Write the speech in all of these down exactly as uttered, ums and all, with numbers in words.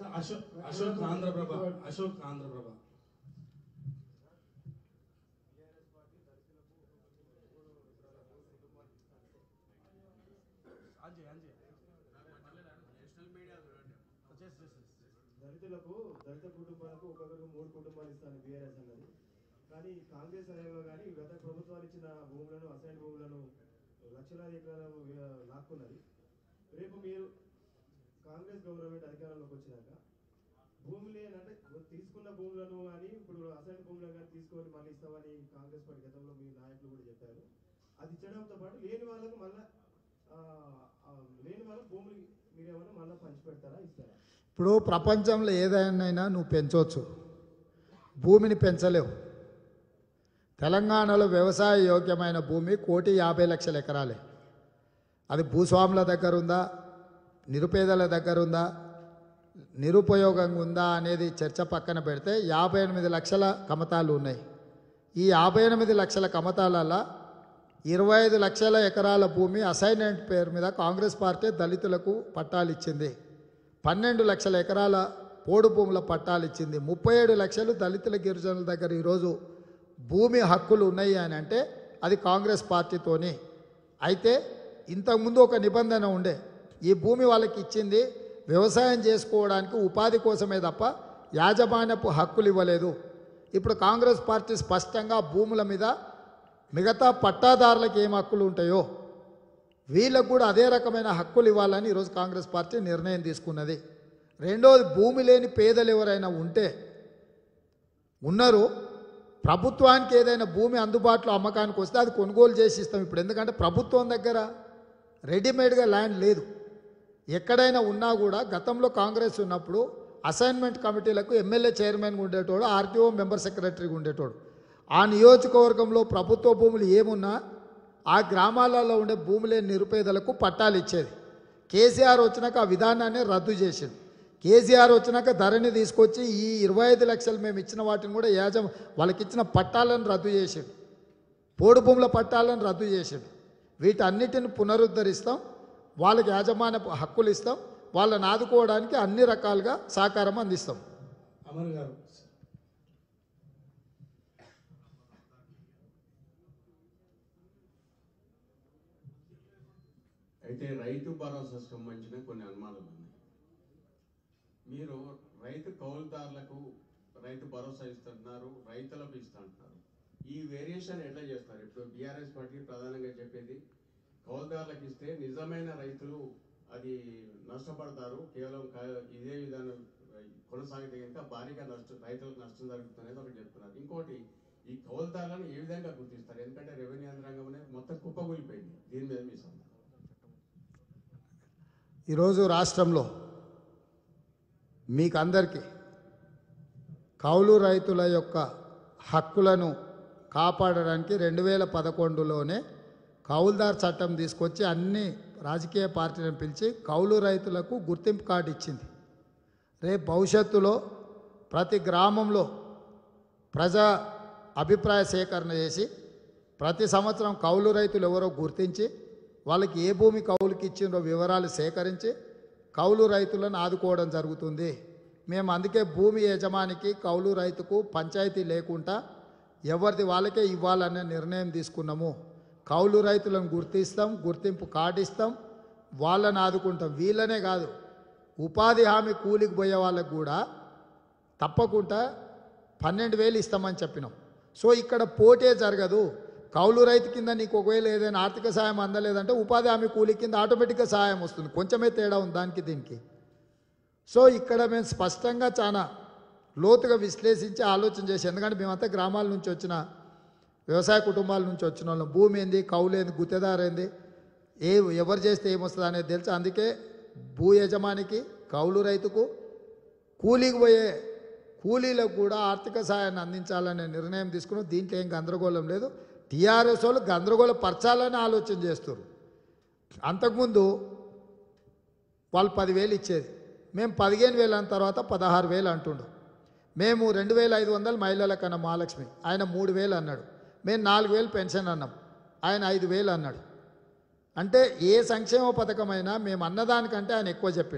అశోక్ అశోక్ ఆంధ్రప్రభ అశోక్ ఆంధ్రప్రభ దళితులకు దళిత కుటుంబాలకు ఒక్కొక్కరికి మూడు కుటుంబాలు ఇస్తాను బీఆర్ఎస్ అన్నది. కానీ కాంగ్రెస్ హయాంలో కానీ గత ప్రభుత్వాలు ఇచ్చిన భూములను అసైన్ భూములను లక్షలాది ఎకరాలు లాక్కున్నది. రేపు మీరు కాంగ్రెస్ గవర్నమెంట్ అధికారంలోకి వచ్చినాక భూములు ఏంటంటే తీసుకున్న భూములను కానీ ఇప్పుడు అసైన్ భూములను కానీ తీసుకొని మళ్ళీ ఇస్తామని కాంగ్రెస్ పార్టీ గతంలో మీ నాయకులు కూడా చెప్పారు. అది ఇచ్చడంతో పాటు లేని వాళ్ళకు మళ్ళీ లేని వాళ్ళకు భూములు మీరేమన్నా మళ్ళీ పంచి పెడతారా ఇస్తారా? ఇప్పుడు ప్రపంచంలో ఏదైనా నువ్వు పెంచవచ్చు, భూమిని పెంచలేవు. తెలంగాణలో వ్యవసాయ యోగ్యమైన భూమి కోటి యాభై లక్షల ఎకరాలే. అది భూస్వాముల దగ్గర ఉందా, నిరుపేదల దగ్గర ఉందా, నిరుపయోగంగా ఉందా అనేది చర్చ పక్కన పెడితే యాభై ఎనిమిది లక్షల కమతాలు ఉన్నాయి. ఈ యాభై ఎనిమిది లక్షల కమతాలలో ఇరవై ఐదు లక్షల ఎకరాల భూమి అసైన్మెంట్ పేరు మీద కాంగ్రెస్ పార్టీ దళితులకు పట్టాలు ఇచ్చింది. పన్నెండు లక్షల ఎకరాల పోడు భూముల పట్టాలు ఇచ్చింది. ముప్పై ఏడు లక్షలు దళితుల గిరిజనుల దగ్గర ఈరోజు భూమి హక్కులు ఉన్నాయి అని అంటే అది కాంగ్రెస్ పార్టీతోని. అయితే ఇంతకుముందు ఒక నిబంధన ఉండే, ఈ భూమి వాళ్ళకి ఇచ్చింది వ్యవసాయం చేసుకోవడానికి ఉపాధి కోసమే తప్ప యాజమాన్యపు హక్కులు ఇవ్వలేదు. ఇప్పుడు కాంగ్రెస్ పార్టీ స్పష్టంగా భూముల మీద మిగతా పట్టాదారులకు ఏం హక్కులు ఉంటాయో వీళ్ళకు కూడా అదే రకమైన హక్కులు ఇవ్వాలని ఈరోజు కాంగ్రెస్ పార్టీ నిర్ణయం తీసుకున్నది. రెండోది, భూమి లేని పేదలు ఎవరైనా ఉంటే ఉన్నారు, ప్రభుత్వానికి ఏదైనా భూమి అందుబాటులో అమ్మకానికి వస్తే అది కొనుగోలు చేసి ఇస్తాం ఇప్పుడు. ఎందుకంటే ప్రభుత్వం దగ్గర రెడీమేడ్గా ల్యాండ్ లేదు. ఎక్కడైనా ఉన్నా కూడా గతంలో కాంగ్రెస్ ఉన్నప్పుడు అసైన్మెంట్ కమిటీలకు ఎమ్మెల్యే చైర్మన్గా ఉండేటోడు, ఆర్టీఓ మెంబర్ సెక్రటరీగా ఉండేటోడు. ఆ నియోజకవర్గంలో ప్రభుత్వ భూములు ఏమున్నా ఆ గ్రామాలలో ఉండే భూమి లేని నిరుపేదలకు పట్టాలు ఇచ్చేది. కేసీఆర్ వచ్చినాక ఆ విధానాన్ని రద్దు చేసింది. కేసీఆర్ వచ్చినాక ధరని తీసుకొచ్చి ఈ ఇరవై ఐదు లక్షలు మేము ఇచ్చిన వాటిని కూడా యాజమ వాళ్ళకి ఇచ్చిన పట్టాలను రద్దు చేసాడు, పోడు భూముల పట్టాలను రద్దు చేసాడు. వీటన్నిటిని పునరుద్ధరిస్తాం, వాళ్ళకి యాజమాన్య హక్కులు ఇస్తాం, వాళ్ళని ఆదుకోవడానికి అన్ని రకాలుగా సహకారం అందిస్తాం. అమర్ గారు అయితే రైతు భరోసాకు సంబంధించిన కొన్ని అనుమానాలు ఉన్నాయి. మీరు రైతు కౌలుదారులకు రైతు భరోసా ఇస్తున్నారు, రైతులకు ఇస్తుంటున్నారు. ఈ వేరియేషన్ ఎట్లా చేస్తారు? ఇప్పుడు బీఆర్ఎస్ పార్టీ ప్రధానంగా చెప్పేది కౌలుదారులకు ఇస్తే నిజమైన రైతులు అది నష్టపడతారు, కేవలం ఇదే విధానం కొనసాగితే కనుక భారీగా నష్టం రైతులకు నష్టం జరుగుతుంది అనేది ఒకటి చెప్తున్నారు. ఇంకోటి, ఈ కౌలుదారులను ఏ విధంగా గుర్తిస్తారు? ఎందుకంటే రెవెన్యూ యంత్రాంగం అనేది మొత్తం కుప్పకూలిపోయింది. దీని మీద మీ సమాధానం. ఈరోజు రాష్ట్రంలో మీకు అందరికీ కౌలు రైతుల యొక్క హక్కులను కాపాడడానికి రెండు వేల పదకొండులోనే కౌలుదార్ చట్టం తీసుకొచ్చి అన్ని రాజకీయ పార్టీలను పిలిచి కౌలు రైతులకు గుర్తింపు కార్డు ఇచ్చింది. రేపు భవిష్యత్తులో ప్రతి గ్రామంలో ప్రజా అభిప్రాయ సేకరణ చేసి ప్రతి సంవత్సరం కౌలు రైతులు ఎవరో గుర్తించి వాళ్ళకి ఏ భూమి కౌలుకి ఇచ్చిందో వివరాలు సేకరించి కౌలు రైతులను ఆదుకోవడం జరుగుతుంది. మేము అందుకే భూమి యజమానికి కౌలు రైతుకు పంచాయతీ లేకుండా ఎవరిది వాళ్ళకే ఇవ్వాలనే నిర్ణయం తీసుకున్నాము. కౌలు రైతులను గుర్తిస్తాం, గుర్తింపు కార్డు ఇస్తాం, వాళ్ళని ఆదుకుంటాం. వీళ్ళనే కాదు, ఉపాధి హామీ కూలికి పోయే వాళ్ళకు కూడా తప్పకుండా పన్నెండు వేలు ఇస్తామని చెప్పినాం. సో ఇక్కడ పోటే జరగదు. కౌలు రైతు కింద నీకు ఒకవేళ ఏదైనా ఆర్థిక సాయం అందలేదంటే ఉపాధి హామీ కూలి కింద ఆటోమేటిక్గా సహాయం వస్తుంది. కొంచెమే తేడా ఉంది దానికి దీనికి. సో ఇక్కడ మేము స్పష్టంగా చాలా లోతుగా విశ్లేషించి ఆలోచన చేసి, ఎందుకంటే మేమంతా గ్రామాల నుంచి వచ్చిన వ్యవసాయ కుటుంబాల నుంచి వచ్చిన వాళ్ళం. భూమి ఏంది, కౌలు ఏంది, గుత్తేదారు ఏంది, ఏ ఎవరు చేస్తే ఏమొస్తుంది అనేది తెలుసు. అందుకే భూ యజమానికి, కౌలు రైతుకు, కూలీకి పోయే కూలీలకు కూడా ఆర్థిక సహాయాన్ని అందించాలనే నిర్ణయం తీసుకున్నాం. దీంట్లో ఏం గందరగోళం లేదు. టీఆర్ఎస్ వాళ్ళు గందరగోళ పరచాలని ఆలోచన చేస్తారు. అంతకుముందు వాళ్ళు పదివేలు ఇచ్చేది, మేము పదిహేను వేలు అన్న తర్వాత పదహారు వేలు అంటుండు. మేము రెండు వేల ఐదు వందలు మహిళల కన్నా మహాలక్ష్మి, ఆయన మూడు వేలు అన్నాడు. మేము నాలుగు వేలు పెన్షన్ అన్నాం, ఆయన ఐదు వేలు అన్నాడు. అంటే ఏ సంక్షేమ పథకమైనా మేము అన్నదానికంటే ఆయన ఎక్కువ చెప్పిండు.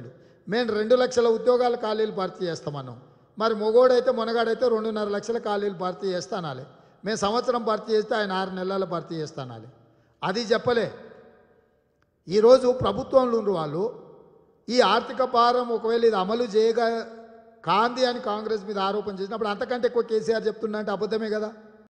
మేము రెండు లక్షల ఉద్యోగాల ఖాళీలు భర్తీ చేస్తామన్నాం. మరి మొగోడైతే మొనగాడైతే రెండున్నర లక్షల ఖాళీలు భర్తీ చేస్తానాలి. మేము సంవత్సరం భర్తీ చేస్తే ఆయన ఆరు నెలల భర్తీ చేస్తానాలి. అది చెప్పలే. ఈరోజు ప్రభుత్వంలో ఉన్న వాళ్ళు ఈ ఆర్థిక భారం ఒకవేళ ఇది అమలు చేయగా కాంది అని కాంగ్రెస్ మీద ఆరోపణ చేసినప్పుడు అంతకంటే ఎక్కువ కేసీఆర్ చెప్తున్నా అంటే అబద్ధమే కదా.